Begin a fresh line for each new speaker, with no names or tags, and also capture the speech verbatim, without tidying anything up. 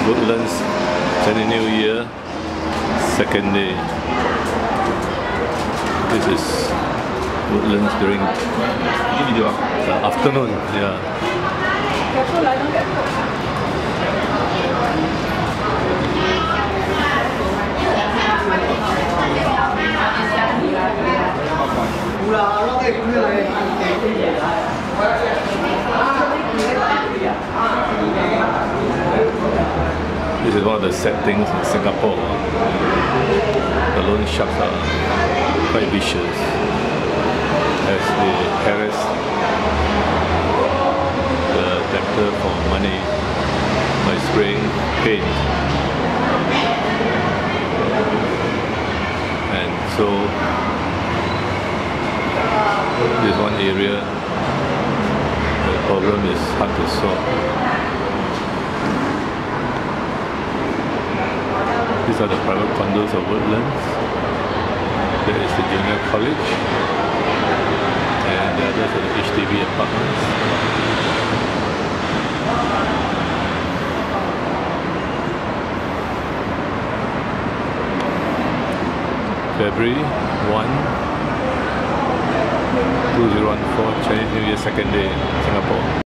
Woodlands Chinese New Year, second day. This is Woodlands during the afternoon. Yeah. This is one of the sad things in Singapore. The loan sharks are quite vicious as they harass the debtor for money by spraying paint. And so this is one area the problem is hard to solve. These are the private condos of Woodlands. There is the junior college, and the others are the H D B apartments. February first, two thousand fourteen, Chinese New Year, second day, Singapore.